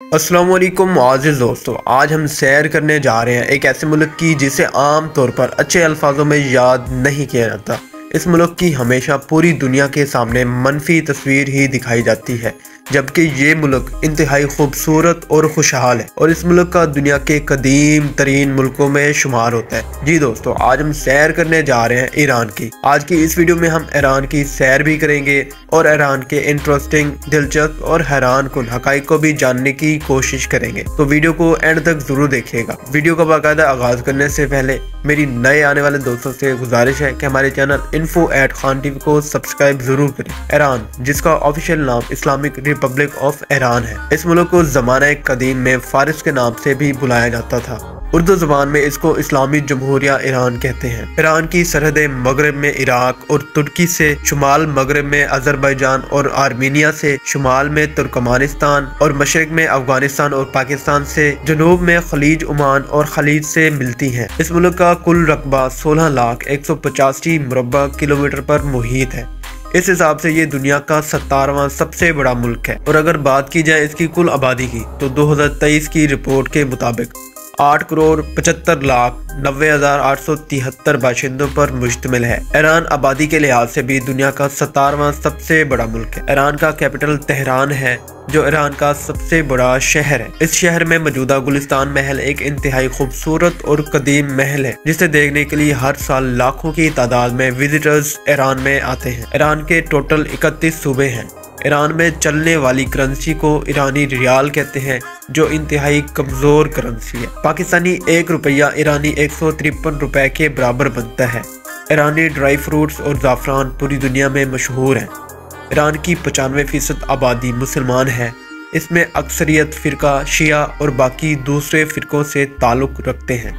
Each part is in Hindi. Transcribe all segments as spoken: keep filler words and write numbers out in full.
अस्सलाम वालेकुम आज़िज़ दोस्तों, आज हम सैर करने जा रहे हैं एक ऐसे मुल्क की जिसे आम तौर पर अच्छे अल्फाजों में याद नहीं किया जाता। इस मुल्क की हमेशा पूरी दुनिया के सामने मनफी तस्वीर ही दिखाई जाती है, जबकि ये मुल्क इंतहाई खूबसूरत और खुशहाल है और इस मुल्क का दुनिया के कदीम तरीन मुल्कों में शुमार होता है। जी दोस्तों, आज हम सैर करने जा रहे हैं ईरान की। आज की इस वीडियो में हम ईरान की सैर भी करेंगे और ईरान के इंटरेस्टिंग, दिलचस्प और हैरान कुन हकाइक को भी जानने की कोशिश करेंगे, तो वीडियो को एंड तक जरूर देखिएगा। वीडियो का बाकायदा आगाज करने से पहले मेरी नए आने वाले दोस्तों से गुजारिश है कि हमारे channel info at Khan TV को सब्सक्राइब जरूर करें। ईरान, जिसका ऑफिशियल नाम इस्लामिक रिपब्लिक ऑफ ईरान है, इस मुल्क को ज़माने कदीम में फारिस के नाम से भी बुलाया जाता था। उर्दू जुबान में इसको इस्लामी जमहूरिया ईरान कहते हैं। ईरान की सरहदें मगरब में इराक और तुर्की से, शुमाल मगरब में अजरबैजान और आर्मीनिया से, शुमाल में तुर्कमानिस्तान और मशरक में अफगानिस्तान और पाकिस्तान से, जनूब में खलीज ओमान और खलीज से मिलती हैं। इस मुल्क का कुल रकबा सोलह लाख एक सौ पचासी मुरबा किलोमीटर पर मुहित है। इस हिसाब से ये दुनिया का सत्तारवां सबसे बड़ा मुल्क है। और अगर बात की जाए इसकी कुल आबादी की, तो दो हजार तेईस की रिपोर्ट के मुताबिक आठ करोड़ पचहत्तर लाख नब्बे हजार आठ सौ तिहत्तर बाशिंदों पर मुश्तमिल है। ईरान आबादी के लिहाज से भी दुनिया का सत्तारवां सबसे बड़ा मुल्क है। ईरान का कैपिटल तेहरान है, जो ईरान का सबसे बड़ा शहर है। इस शहर में मौजूदा गुलिस्तान महल एक इंतहाई खूबसूरत और कदीम महल है, जिसे देखने के लिए हर साल लाखों की तादाद में विजिटर्स ईरान में आते हैं। ईरान के टोटल इकतीस सूबे हैं। ईरान में चलने वाली करेंसी को ईरानी रियाल कहते हैं, जो इंतहाई कमजोर करेंसी है। पाकिस्तानी एक रुपया ईरानी एक सौ तिरपन रुपए के बराबर बनता है। ईरानी ड्राई फ्रूट्स और ज़ाफ़रान पूरी दुनिया में मशहूर है। ईरान की पचानवे फीसद आबादी मुसलमान है। इसमें अक्सरियत फ़िरका शिया और बाकी दूसरे फ़िरकों से ताल्लुक़ रखते हैं।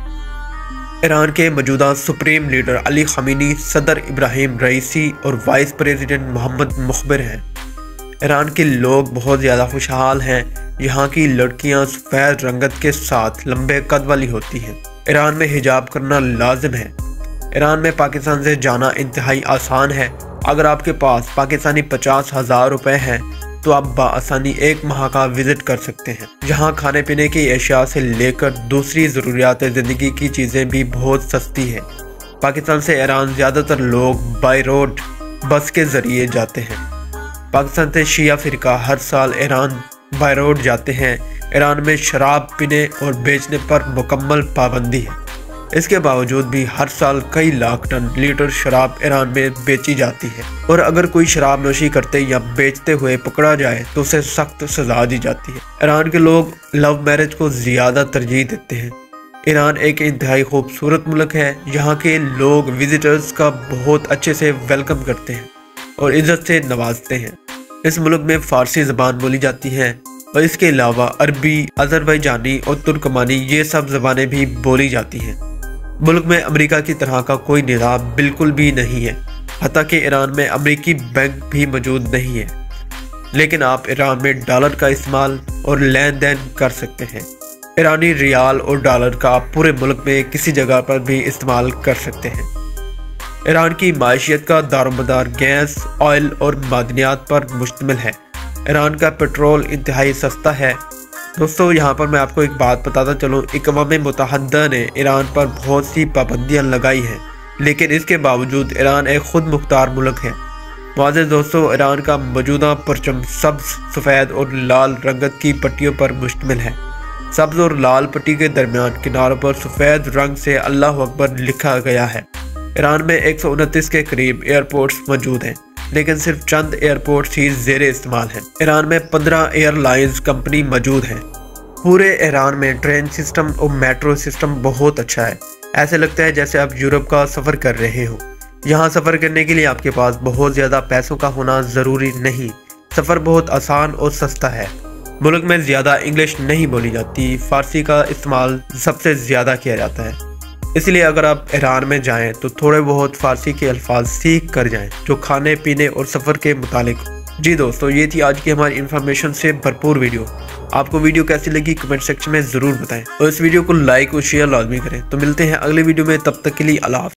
ईरान के मौजूदा सुप्रीम लीडर अली ख़ामेनी, सदर इब्राहिम रईसी और वाइस प्रेसिडेंट मोहम्मद मुखबिर हैं। ईरान के लोग बहुत ज़्यादा खुशहाल हैं। यहाँ की लड़कियाँ सफ़ेद रंगत के साथ लंबे कद वाली होती हैं। ईरान में हिजाब करना लाजिम है। ईरान में पाकिस्तान से जाना इंतहाई आसान है। अगर आपके पास पाकिस्तानी पचास हज़ार रुपये हैं तो आप बाआसानी एक माह का विज़िट कर सकते हैं। यहाँ खाने पीने की अशिया से लेकर दूसरी ज़रूरियात ज़िंदगी की चीज़ें भी बहुत सस्ती है। पाकिस्तान से ईरान ज़्यादातर लोग बाई रोड बस के ज़रिए जाते हैं। पाकिस्तान से शिया फ़िरका हर साल ईरान बाई रोड जाते हैं। ईरान में शराब पीने और बेचने पर मुकम्मल पाबंदी है। इसके बावजूद भी हर साल कई लाख टन लीटर शराब ईरान में बेची जाती है और अगर कोई शराब नोशी करते या बेचते हुए पकड़ा जाए तो उसे सख्त सजा दी जाती है। ईरान के लोग लव मैरिज को ज़्यादा तरजीह देते हैं। ईरान एक इंतहाई खूबसूरत मुल्क है। यहाँ के लोग विजिटर्स का बहुत अच्छे से वेलकम करते हैं और इज्जत से नवाजते हैं। इस मुल्क में फ़ारसी ज़बान बोली जाती है और इसके अलावा अरबी, अज़रबैजानी और तुर्कमानी ये सब ज़बानें भी बोली जाती हैं। मुल्क में अमेरिका की तरह का कोई निज़ाम बिल्कुल भी नहीं है। हत्ता कि ईरान में अमेरिकी बैंक भी मौजूद नहीं है, लेकिन आप ईरान में डॉलर का इस्तेमाल और लेन देन कर सकते हैं। ईरानी रियाल और डॉलर का आप पूरे मुल्क में किसी जगह पर भी इस्तेमाल कर सकते हैं। ईरान की माशियत का दारोमदार गैस, ऑयल और मादनियात पर मुश्तमिल है। ईरान का पेट्रोल इंतहाई सस्ता है। दोस्तों, यहाँ पर मैं आपको एक बात बताता चलूँ, अक़वाम मुत्तहिदा ने ईरान पर बहुत सी पाबंदियाँ लगाई हैं, लेकिन इसके बावजूद ईरान एक खुद मुख्तार मुल्क है। मुआज़िज़ दोस्तों, ईरान का मौजूदा परचम सब्ज़, सफ़ेद और लाल रंगत की पट्टियों पर मुश्तमिल है। सब्ज़ और लाल पट्टी के दरमियान किनारों पर सफ़ेद रंग से अल्लाह अकबर लिखा गया है। ईरान में एक सौ उनतीस के करीब एयरपोर्ट्स मौजूद हैं, लेकिन सिर्फ चंद एयरपोर्ट्स ही ज़ेरे इस्तेमाल हैं। ईरान में पंद्रह एयरलाइंस कंपनी मौजूद हैं। पूरे ईरान में ट्रेन सिस्टम और मेट्रो सिस्टम बहुत अच्छा है। ऐसे लगता है जैसे आप यूरोप का सफ़र कर रहे हो। यहाँ सफ़र करने के लिए आपके पास बहुत ज़्यादा पैसों का होना ज़रूरी नहीं। सफ़र बहुत आसान और सस्ता है। मुल्क में ज़्यादा इंग्लिश नहीं बोली जाती। फ़ारसी का इस्तेमाल सबसे ज़्यादा किया जाता है। इसलिए अगर आप ईरान में जाएं तो थोड़े बहुत फ़ारसी के अल्फाज सीख कर जाएं, जो खाने पीने और सफ़र के मुतालिक। जी दोस्तों, ये थी आज की हमारी इन्फॉर्मेशन से भरपूर वीडियो। आपको वीडियो कैसी लगी कमेंट सेक्शन में ज़रूर बताएं और इस वीडियो को लाइक और शेयर लाजमी करें। तो मिलते हैं अगले वीडियो में, तब तक के लिए अल्लाह हाफ़िज़।